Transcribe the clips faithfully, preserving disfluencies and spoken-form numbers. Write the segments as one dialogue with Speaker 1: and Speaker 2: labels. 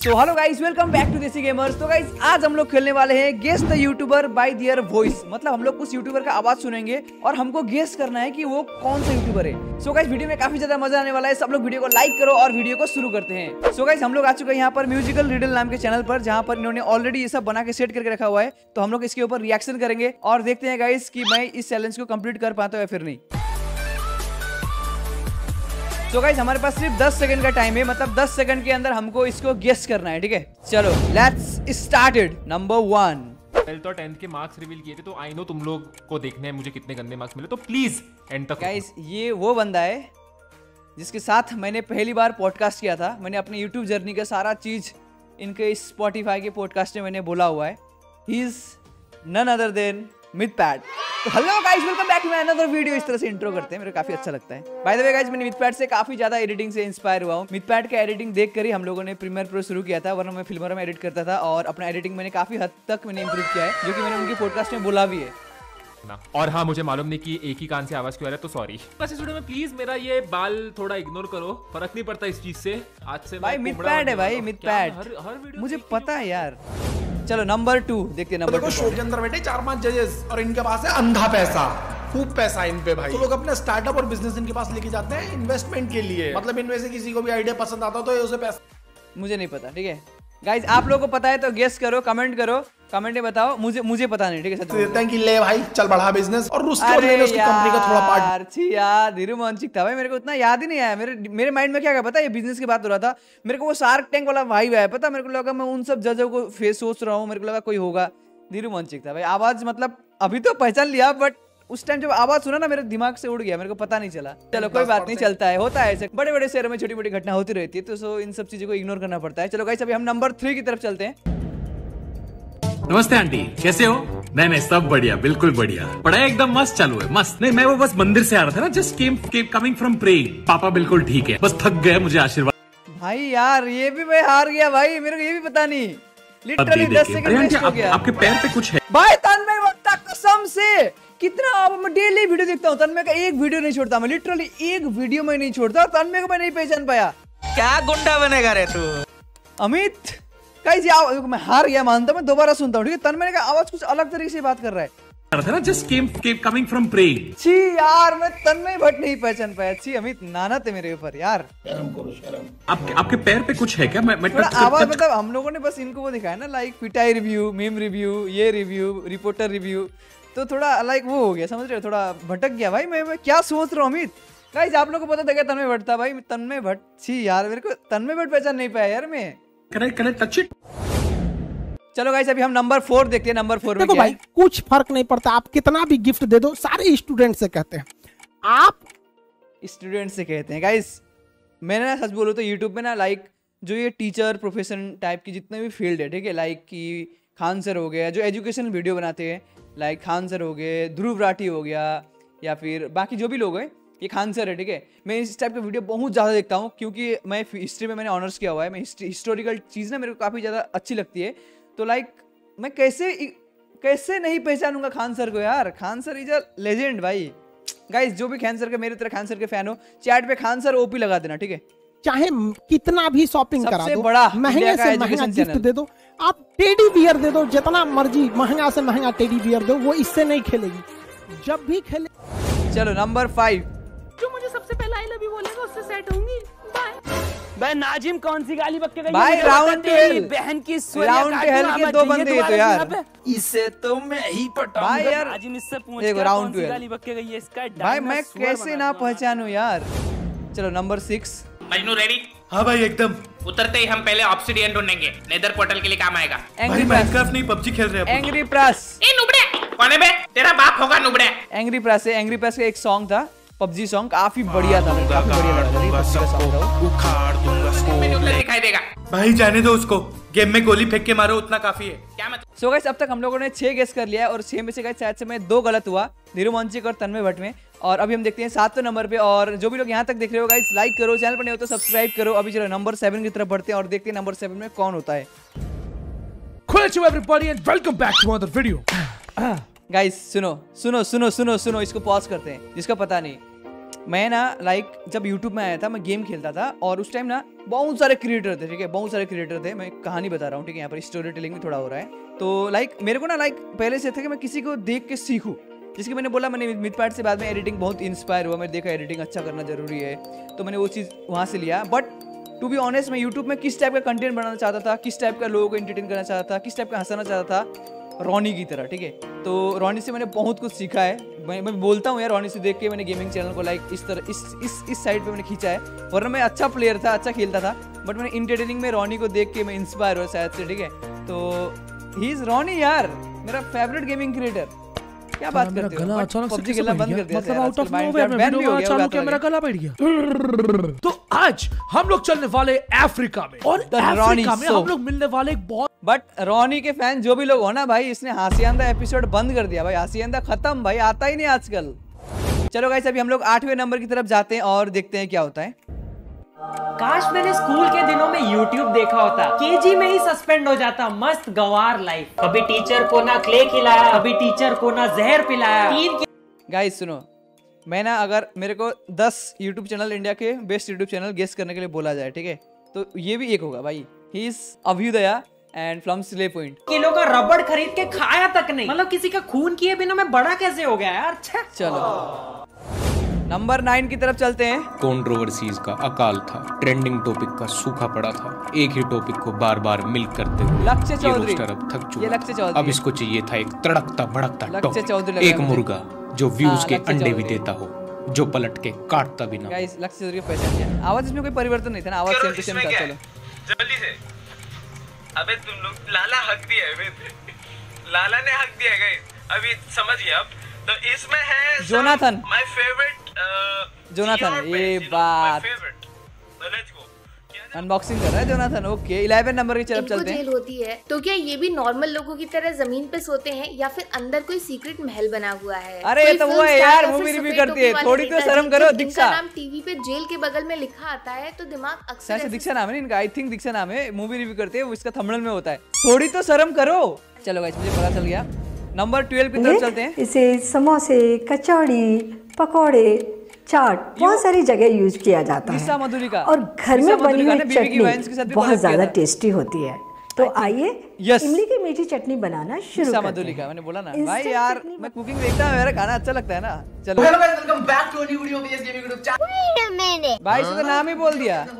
Speaker 1: तो hello guys, welcome back to Desi Gamers. तो guys आज हम लोग खेलने वाले हैं guess the YouTuber by their voice. मतलब हम लोग उस यूट्यूबर का आवाज सुनेंगे और हमको गेस करना है कि वो कौन सा यूट्यूबर है। सो गाइस वीडियो में काफी ज्यादा मजा आने वाला है। सब लोग वीडियो को लाइक करो और वीडियो को शुरू करते हैं। सो गाइस हम लोग आ चुके हैं यहाँ पर म्यूजिकल रिडल नाम के चैनल पर, जहाँ पर इन्होंने ऑलरेडी ये सब बना के सेट करके रखा हुआ है। तो हम लोग इसके ऊपर रिएक्शन करेंगे और देखते हैं गाइस कि मैं इस चैलेंज को कंप्लीट कर पाता हूँ या फिर नहीं। तो गाइस हमारे पास सिर्फ दस सेकंड का टाइम है, मतलब दस सेकंड के अंदर हमको इसको गेस करना है, ठीक है। चलो let's started. Number one.
Speaker 2: Twelfth और टेंथ के मार्क्स रिवील किए थे, तो आई नो तुम लोग को देखने हैं मुझे कितने गंदे मार्क्स मिले, तो प्लीज एंड तक।
Speaker 1: गाइस ये वो बंदा है जिसके साथ मैंने पहली बार पॉडकास्ट किया था। मैंने अपने यूट्यूब जर्नी का सारा चीज इनके स्पॉटिफाई के पॉडकास्ट में मैंने बोला हुआ है। He is none other than Mythpat. तो hello guys, welcome back to my another video. इस तरह से इंट्रो करते हैं, मेरे काफी अच्छा लगता है। बाय द वे गाइस, मैंने मिथपैट से काफी ज्यादा एडिटिंग से इंस्पायर हुआ हूं। मिथपैट का एडिटिंग देखकर ही हम लोगों ने प्रीमियर प्रो शुरू किया था, वरना मैं फिल्मोरा में एडिट करता था और अपना एडिटिंग मैंने काफी हद तक मैंने इंप्रूव किया है, जो कि मैंने उनकी पॉडकास्ट में बोला भी है
Speaker 2: ना। और हाँ, मुझे मालूम नहीं कि एक ही कान से आवाज क्यों आ रहा है, तो सॉरी। बस इस वीडियो में प्लीज मेरा ये बाल थोड़ा इग्नोर करो, फर्क नहीं पड़ता इस चीज से। आज से
Speaker 1: भाई मिथपैट है भाई, मिथपैट मुझे पता है यार। चलो नंबर टू देखते हैं। नंबर
Speaker 3: देखो शो के अंदर बैठे चार पांच जजेस और इनके पास है अंधा पैसा, खूब पैसा इन पे भाई। तो लोग अपने स्टार्टअप और बिजनेस इनके पास लेके जाते हैं इन्वेस्टमेंट के लिए। मतलब इनमें से किसी को भी आइडिया पसंद आता हो तो ये उसे पैसा।
Speaker 1: मुझे नहीं पता, ठीक है गाइस। आप लोगों को पता है तो गेस करो, कमेंट करो, कमेंट में बताओ। मुझे मुझे पता नहीं, ठीक है। सच
Speaker 3: देते हैं कि ले भाई चल बढ़ा बिजनेस और उसके और लेने उसकी कंपनी का थोड़ा पार्ट।
Speaker 1: अच्छी यार, धीरू मानसिक था भाई, मेरे को उतना याद ही नहीं आया। मेरे मेरे माइंड में क्या क्या पता है, ये बिजनेस की बात हो रहा था। मेरे को वो शार्क टैंक वाला वाइब आया, पता। मेरे को लगा मैं उन सब जजों को फेस सोच रहा हूँ, मेरे को लगा कोई होगा। धीरू मानसिक था भाई। आवाज मतलब अभी तो पहचान लिया, बट उस टाइम जब आवाज सुना ना मेरे दिमाग से उड़ गया, मेरे को पता नहीं चला। चलो कोई बात नहीं, चलता है, होता है ऐसे। बड़े बड़े शहरों में छोटी मोटी घटना होती रहती है, तो सो इन सब चीजों को इग्नोर करना पड़ता है। चलो गाइस अभी हम नंबर थ्री की तरफ चलते हैं।
Speaker 4: नमस्ते आंटी, कैसे हो? नहीं नहीं सब बढ़िया, बिल्कुल बढ़िया। पढ़ाई एकदम मस्त चालू है, मस्त। नहीं मैं वो बस मंदिर से आ रहा था ना, just came coming from praying. पापा बिल्कुल ठीक है, बस थक गए, मुझे आशीर्वाद।
Speaker 1: भाई यार ये भी मैं हार गया भाई, मेरे को ये भी पता नहीं। लिटरली दस सेकंड वेस्ट हो गया।
Speaker 4: आपके पैर पे कुछ है
Speaker 1: भाई? तन्मय भट्टा, कसम से कितना अब मैं डेली वीडियो देखता हूँ, तन्मय का एक वीडियो नहीं छोड़ता मैं। लिटरली एक वीडियो में नहीं छोड़ता और तन्मय को मैं नहीं पहचान पाया।
Speaker 5: क्या गुंडा बनेगा रे तू?
Speaker 1: अमित गाइस यार मैं हार गया, मानता हूं। मैं दोबारा सुनता हूँ, ठीक है। तन्मय का आवाज कुछ अलग तरीके से बात कर रहा है
Speaker 4: ना, just came coming from praying.
Speaker 1: छी यार, मैं तन्मय भट्ट नहीं पहचान पाया। छी अमित, नाना थे मेरे ऊपर यार।
Speaker 3: शर्म करो शर्म।
Speaker 4: आपके आपके पैर पे कुछ है क्या? मैं मैं
Speaker 1: आवाज मतलब हम लोगों ने बस इनको वो दिखाया ना, लाइक पिटाई रिव्यू, मीम रिव्यू, ये रिव्यू, रिपोर्टर रिव्यू, तो थोड़ा लाइक वो हो गया, समझ रहे हो, थोड़ा भटक गया भाई। मैं, मैं क्या सोच रहा हूँ अमित। गाइस आप लोगों को पता था क्या तन्मय भट्ट था भाई? तन्मय भट्ट, छी यार मेरे को तन्मय भट्ट पहचान नहीं पाया यार मैं।
Speaker 4: Correct correct, touch it.
Speaker 1: चलो गाइस अभी हम नंबर फोर देखते हैं। नंबर फोर में
Speaker 6: देखो भाई, कुछ फर्क नहीं पड़ता, आप कितना भी गिफ्ट दे दो, सारे स्टूडेंट से कहते हैं। आप
Speaker 1: स्टूडेंट से कहते हैं गाइस। मैंने ना सच बोलूं तो यूट्यूब पे ना लाइक जो ये टीचर प्रोफेशन टाइप की जितने भी फील्ड है, ठीक है, लाइक कि खान सर हो गया जो एजुकेशनल वीडियो बनाते हैं, लाइक खान सर हो गए, ध्रुव राठी हो गया, या फिर बाकी जो भी लोग हैं, ये खान सर है, ठीक है। मैं इस टाइप के वीडियो बहुत ज़्यादा देखता हूँ, क्योंकि मैं हिस्ट्री में मैंने ऑनर्स किया हुआ है। मैं हिस्टोरिकल चीज़ ना मेरे को काफ़ी ज़्यादा अच्छी लगती है। तो लाइक मैं कैसे कैसे नहीं पहचानूंगा खान सर को यार। Khan sir is a legend भाई। गाइस जो भी खान सर के, मेरे तरह खान सर के फैन हो, चैट पे खान सर ओपी लगा देना, ठीक है।
Speaker 6: चाहे कितना भी शॉपिंग करा दो,
Speaker 1: बड़ा
Speaker 6: महंगे से महंगा गिफ्ट दे दो, आप टेडी बियर दे दो, जितना मर्जी महंगा से महंगा टेडी बियर दो, वो इससे नहीं खेलेगी। जब भी खेले।
Speaker 1: चलो नंबर फाइव।
Speaker 7: जो मुझे सबसे पहले आई लव यू बोलेगा उससे सेट होंगी। बाय।
Speaker 5: भाई नाजिम कौन सी गाली बक के गई?
Speaker 1: भाई राउंड टेल,
Speaker 5: बहन की
Speaker 1: राउंड टेल के दो बंदे हैं तो यार।
Speaker 5: इसे तो मैं ही पटाऊंगा
Speaker 1: भाई यार।
Speaker 5: नाजिम इससे पूछ
Speaker 1: देखो राउंड टेल
Speaker 5: गाली बक के गई है इसका।
Speaker 1: भाई मैं कैसे ना पहचानूं यार। चलो नंबर सिक्स।
Speaker 8: मजनू रेडी?
Speaker 3: हाँ भाई एकदम।
Speaker 8: उतरते ही हम पहले ऑब्सिडियन ढूंढेंगे, नेदर पोर्टल के लिए काम आएगा।
Speaker 3: भाई माइनक्राफ्ट नहीं पबजी खेल रहे हैं।
Speaker 1: एंग्री प्रस।
Speaker 8: ए नुबड़े कौन है बे? तेरा बाप होगा नुबड़े।
Speaker 1: एंग्री प्रस है। एंग्री प्रस का एक सॉन्ग था, पबजी सॉन्ग, काफी बढ़िया था, काफी बढ़िया लगा था।
Speaker 8: दिखाई देगा
Speaker 3: भाई, जाने दो उसको, गेम में गोली फेंक के मारो उतना काफी है।
Speaker 8: क्या मतलब?
Speaker 1: सो गाइस अब तक हम लोगों ने छह गेस कर लिया है और छह में से गाइस शायद से मैं दो गलत हुआ, धीरू मानसिक और तन्मय भट्ट में। और अभी हम देखते हैं सातवें नंबर पे। और जो भी लोग यहाँ तक देख रहे हो गाइस, लाइक करो, चैनल पर नहीं हो तो सब्सक्राइब करो। अभी चलो नंबर सेवन की तरफ बढ़ते हैं और देखते हैं नंबर सेवन में कौन होता है।
Speaker 9: Hello everybody and welcome back to another video.
Speaker 1: Guys सुनो सुनो सुनो सुनो सुनो, इसको पॉज करते हैं, जिसका पता नहीं। मैं ना लाइक जब यूट्यूब में आया था मैं गेम खेलता था और उस टाइम ना बहुत सारे क्रिएटर थे, ठीक है, बहुत सारे क्रिएटर थे। मैं कहानी बता रहा हूँ, ठीक है, यहाँ पर स्टोरी टेलिंग भी थोड़ा हो रहा है। तो लाइक मेरे को ना लाइक पहले से था कि मैं किसी को देख के सीखूँ, जिसकी मैंने बोला मैंने मिथपैट से बाद में एडिटिंग बहुत इंस्पायर हुआ, मैंने देखा एडिटिंग अच्छा करना जरूरी है, तो मैंने वो चीज़ वहाँ से लिया। बट टू बी ऑनेस्ट मैं यूट्यूब में किस टाइप का कंटेंट बनाना चाहता था, किस टाइप का लोगों को एंटरटेन करना चाहता था, किस टाइप का हंसाना चाहता था, रॉनी की तरह, ठीक है। तो रॉनी से मैंने बहुत कुछ सीखा है। मैं मैं बोलता हूँ यार, रॉनी से देख के मैंने गेमिंग चैनल को लाइक इस तरह इस इस इस साइड पे मैंने खींचा है। वरना मैं अच्छा प्लेयर था, अच्छा खेलता था, बट मैंने इंटरटेनिंग में रॉनी को देख के मैं इंस्पायर हुआ शायद से, ठीक है। तो ही इज रॉनी यार, मेरा फेवरेट गेमिंग क्रिएटर। क्या बात करते हो? पबजी खेलना बंद कर दिया, मतलब आउट ऑफ नोवेयर में वीडियो चालू किया, मेरा गला बैठ
Speaker 9: गया। तो आज हम लोग चलने वाले अफ्रीका में, और अफ्रीका में हम लोग मिलने वाले एक बहुत
Speaker 1: बट रॉनी के फैन जो भी लोग हो ना भाई, इसने हासियांदा एपिसोड बंद कर दिया भाई, हासियांदा खत्म भाई, आता ही नहीं आजकल। चलो गाइस अभी हम लोग आठवें नंबर की तरफ जाते हैं और देखते हैं क्या होता है।
Speaker 10: काश मैंने स्कूल के दिनों में यूट्यूब देखा होता, केजी में ही सस्पेंड हो जाता। मस्त गवार लाइफ, कभी टीचर को ना क्ले खिलाया, कभी टीचर को ना जहर पिलाया। तीन
Speaker 1: गाइस सुनो, मैं ना अगर मेरे को दस यूट्यूब चैनल इंडिया के बेस्ट यूट्यूब चैनल गेस करने के लिए बोला जाए, ठीक है, तो ये भी एक होगा भाई। He is Abhyudaya and from slay point.
Speaker 10: Kilo का रबड़ खरीद के खाया तक नहीं, मतलब किसी का खून किए बिना मैं बड़ा कैसे हो गया यार।
Speaker 1: चलो नंबर नाइन की तरफ चलते हैं।
Speaker 11: कंट्रोवर्सीज का अकाल था, ट्रेंडिंग टॉपिक का सूखा पड़ा था, एक ही टॉपिक को बार बार मिल करते हुए
Speaker 1: लक्ष्य चौधरी
Speaker 11: अब थक चुका।
Speaker 1: ये लक्ष्य चौधरी।
Speaker 11: अब इसको चाहिए था एक तड़कता भड़कता टॉपिक, एक मुर्गा जो व्यूज के अंडे भी देता हो, जो पलट के काटता भी ना।
Speaker 1: गाइस लक्ष्य चौधरी का पैसा नहीं है, आवाज इसमें कोई परिवर्तन नहीं था ना, आवाज सेम टू सेम था। चलो
Speaker 12: जल्दी से, अबे तुम लोग लाला हक दिया है, लाला ने हक दिया है गाइस, अभी समझ गया। अब तो इसमें है
Speaker 1: जोनाथन,
Speaker 12: माय फेवरेट
Speaker 1: जोनाथन, ये बात अनबॉक्सिंग कर रहा है जोनाथन। ओके इलेवन नंबर की तरफ चलते हैं।
Speaker 13: जेल होती है तो क्या ये भी नॉर्मल लोगों की तरह जमीन पे सोते हैं या फिर अंदर कोई सीक्रेट महल बना हुआ है?
Speaker 1: अरे ये तो वो है यार, मूवी रिव्यू करती है, थोड़ी तो शर्म करो। दीक्षा
Speaker 13: नाम टीवी पे जेल के बगल में लिखा आता है तो दिमाग अक्सर
Speaker 1: दीक्षा नाम है इनका, आई थिंक दीक्षा नाम है। मूवी रिव्यू करते हैं, इसका थंबनेल में होता है, थोड़ी तो शर्म करो। चलो गाइस मुझे पता चल गया। नंबर ट्वेल्व की तरफ चलते हैं।
Speaker 14: इसे समोसे, कचौड़ी, पकौड़े, चाट बहुत सारी जगह यूज किया जाता है
Speaker 1: मधुलिका,
Speaker 14: और घर में बनी हुई चटनी बहुत ज्यादा टेस्टी होती है। तो आइए इमली की मीठी चटनी बनाना शुरू करते हैं।
Speaker 1: मधुलिका मैंने बोला ना भाई यार, मैं कुकिंग देखता हूं, मेरा खाना अच्छा लगता है ना। चलो
Speaker 15: hello guys, welcome back to a new video BS gaming YouTube channel.
Speaker 1: Wait a minute भाई, इसने तो नाम ही बोल दिया।
Speaker 15: आज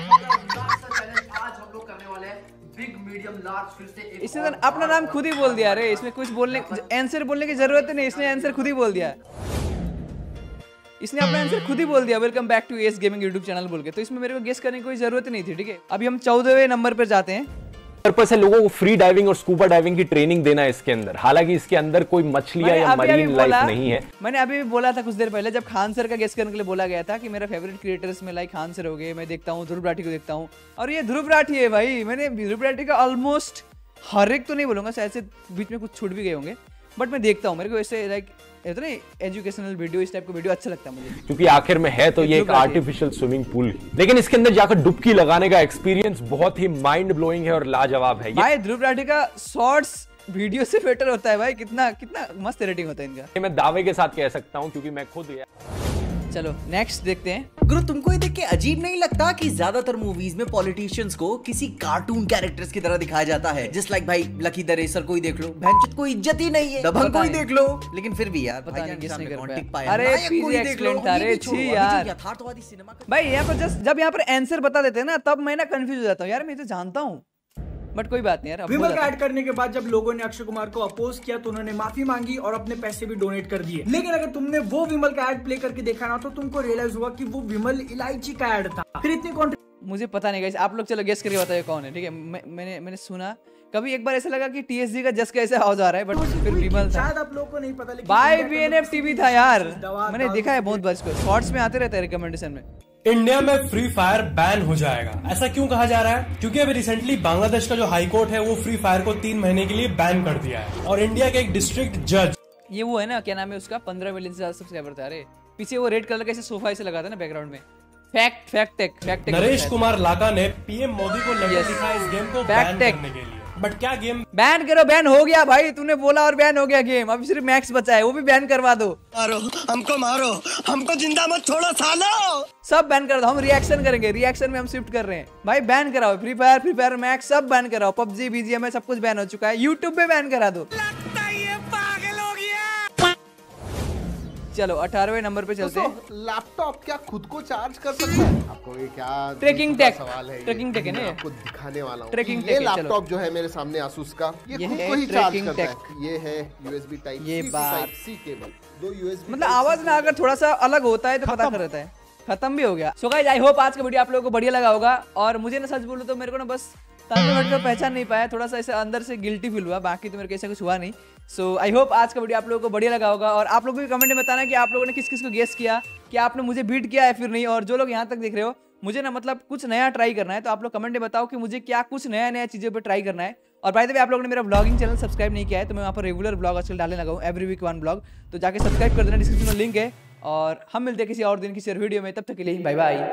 Speaker 15: हम लोग करने वाले हैं बिग मीडियम लार्ज, फिर से
Speaker 1: इसने तो अपना नाम खुद ही बोल दिया। अरे इसमें कुछ बोलने आंसर बोलने की जरूरत नहीं, इसने आंसर खुद ही बोल दिया। इसने अपना आंसर खुद ही बोल दिया, welcome back to S gaming YouTube channel बोल के। तो इसमें मेरे को गेस करने की कोई जरूरत नहीं थी, ठीक है। अभी हम चौदहवें नंबर पर जाते हैं।
Speaker 16: पर्पस है लोगों को फ्री डाइविंग और स्कूबा डाइविंग की ट्रेनिंग देना है इसके अंदर। हालांकि इसके अंदर कोई मछलियां या मरीन लाइफ नहीं है।
Speaker 1: मैंने अभी भी बोला था कुछ देर पहले, जब खान सर का गेस करने के लिए बोला गया था कि मेरा फेवरेट क्रिएटर्स में लाइक खान सर हो गए, मैं देखता हूँ ध्रुव राठी को देखता हूँ, और ये ध्रुव राठी है भाई। मैंने ध्रुव राठी का ऑलमोस्ट हर एक तो नहीं बोलूंगा, शायद से बीच में कुछ छूट भी गए होंगे, बट मैं देखता हूँ। मेरे को ऐसे लाइक इतना एजुकेशनल वीडियो, इस टाइप का वीडियो अच्छा लगता है मुझे,
Speaker 16: क्योंकि आखिर में है तो ये एक आर्टिफिशियल स्विमिंग पूल, लेकिन इसके अंदर जाकर डुबकी लगाने का एक्सपीरियंस बहुत ही माइंड ब्लोइंग है और लाजवाब है।
Speaker 1: भाई ध्रुव राठी का शॉर्ट्स वीडियो से बेटर होता है भाई, कितना कितना मस्त रेटिंग होता है इनका,
Speaker 16: ये मैं दावे के साथ कह सकता हूँ क्योंकि मैं खुद यार।
Speaker 1: चलो नेक्स्ट देखते हैं।
Speaker 17: गुरु तुमको ये देख के अजीब नहीं लगता कि ज्यादातर मूवीज में पॉलिटिशियंस को किसी कार्टून कैरेक्टर्स की तरह दिखाया जाता है? जस्ट लाइक भाई लकी द रेसर को ही देख लो, भैंचोद कोई इज्जत ही नहीं है, दबंग को ही देख लो, लेकिन फिर भी यार
Speaker 1: पता नहीं किसने कर पाया। अरे पीजी एक्सीलेंट था रे, छी यार
Speaker 17: यथार्थवादी सिनेमा
Speaker 1: भाई। यहाँ पर जस्ट जब यहाँ पर आंसर बता देते हैं ना, तब मैं ना कंफ्यूज हो जाता हूँ यार, मैं तो जानता हूँ, बट कोई बात नहीं यार।
Speaker 18: विमल का ऐड करने के बाद जब लोगों ने अक्षय कुमार को अपोज किया तो उन्होंने माफी मांगी और अपने पैसे भी डोनेट कर दिए। लेकिन अगर तुमने वो विमल का ऐड प्ले करके देखा ना, तो तुमको रियलाइज हुआ कि वो विमल इलायची का ऐड था। फिर इतनी कॉन्ट्री
Speaker 1: मुझे पता नहीं गाइस, आप लोग चलो गेस करके बताइए कौन है, ठीक है। मैं, मैंने मैंने सुना कभी एक बार ऐसा लगा कि टीएसजी का जस कैसे आवाज आ रहा है, बट फिर विमल था।
Speaker 18: शायद आप लोगों को नहीं पता, लेकिन
Speaker 1: बाय बीएनएफ टीवी था यार, मैंने देखा है बहुत बार इसको, शॉर्ट्स में आते रहते हैं रिकमेंडेशन में।
Speaker 19: इंडिया में फ्री फायर बैन हो जाएगा, ऐसा क्यों कहा जा रहा है? क्योंकि अभी रिसेंटली बांग्लादेश का जो हाई कोर्ट है वो फ्री फायर को तीन महीने के लिए बैन कर दिया है, और इंडिया के एक डिस्ट्रिक्ट जज,
Speaker 1: ये वो है ना, क्या नाम है उसका, पंद्रह मिलियन से ज्यादा सब्सक्राइबर था। अरे पीछे वो रेड कलर का ऐसे सोफा ऐसे लगा था ना बैकग्राउंड में, fact fact tech fact tech
Speaker 19: Naresh Kumar Laka ने पीएम मोदी को लेटर लिखा इस गेम को बैन करने के लिए। बट क्या गेम
Speaker 1: बैन करो। बैन हो गया भाई, तूने बोला और बैन हो गया गेम। अब सिर्फ मैक्स बचा है, वो भी बैन करवा दो।
Speaker 20: मारो हमको, मारो हमको, जिंदा मत छोड़ो सालो।
Speaker 1: सब बैन कर दो, हम रिएक्शन करेंगे। रिएक्शन में हम शिफ्ट कर रहे हैं भाई। बैन कराओ free fire, free fire max सब बैन कराओ। पबजी बीजीएम सब कुछ बैन हो चुका है। यूट्यूब पे बैन करा दो। चलो अठारहवें नंबर पे चलते हैं।
Speaker 21: लैपटॉप क्या खुद को चार्ज कर सकता है? आपको ये क्या
Speaker 1: ट्रैकिंग टेक
Speaker 21: सवाल है?
Speaker 1: ट्रैकिंग टेक है ना,
Speaker 21: आपको दिखाने वाला हूँ।
Speaker 1: ट्रैकिंग
Speaker 21: ये लैपटॉप जो है मेरे सामने आसूस का, ये, ये खुद को ही चार्ज करता है। ये है यूएसबी टाइप
Speaker 1: ये
Speaker 21: टाइप सी केबल, दो यूएसबी।
Speaker 1: मतलब आवाज ना अगर थोड़ा सा अलग होता है तो पता कर रहता है। खत्म भी हो गया। सो गाइस आई होप आज का वीडियो आप लोगों को बढ़िया लगा होगा। और मुझे ना सच बोलूं तो मेरे को ना बस तानवीर को पहचान नहीं पाया, थोड़ा सा ऐसे अंदर से गिल्टी फील हुआ, बाकी तो मेरे को ऐसा कुछ हुआ नहीं। सो आई होप आज का वीडियो आप लोगों को बढ़िया लगा होगा। और आप लोगों को कमेंट में बताना कि आप लोगों ने किस किस को गेस किया, कि आपने मुझे बीट किया है फिर नहीं। और जो लोग यहाँ तक देख रहे हो, मुझे ना मतलब कुछ नया ट्राई करना है, तो आप लोग कमेंट में बताओ कि मुझे क्या कुछ नया नया चीज़ों पर ट्राई करना है। और बाय द वे आप लोगों ने मेरा ब्लॉगिंग चैनल सब्सक्राइब नहीं किया है तो मैं वहाँ पर रेगुलर ब्लॉग आजकल डालने लगा हूँ, एवरी वीक वन ब्लॉग, तो जाके सब्सक्राइब कर देना, डिस्क्रिप्शन में लिंक है। और हम मिलते हैं किसी और दिन किसी और वीडियो में, तब तक के लिए बाय बाय।